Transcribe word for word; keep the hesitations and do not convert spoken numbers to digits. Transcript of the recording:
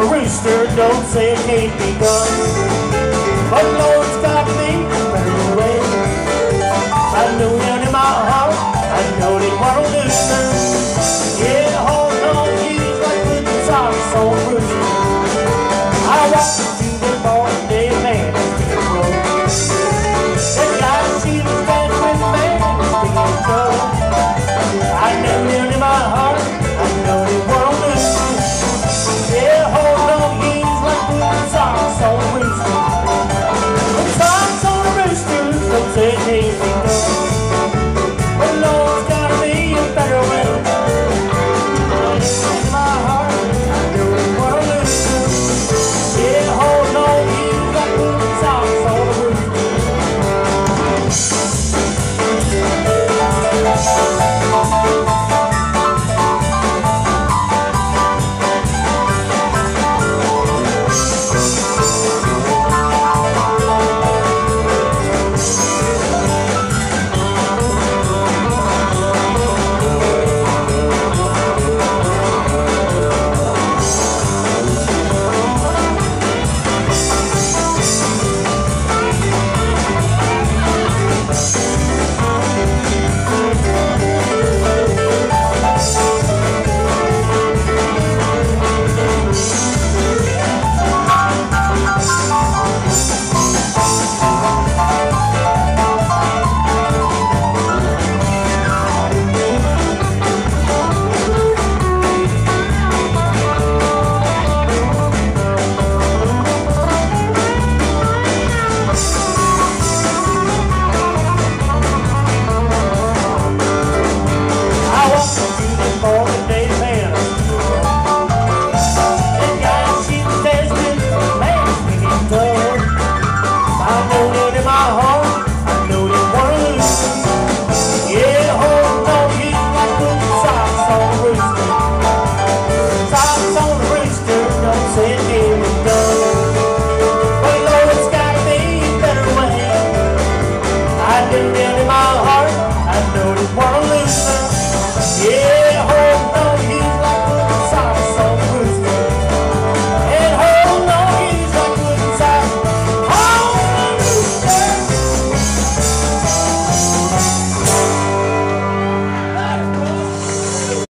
Rooster, don't say it can't be done. But Lord's got me running away. I know down in my heart, I know that what'll do. Yeah, hold on, you like putting socks on Rooster. I walk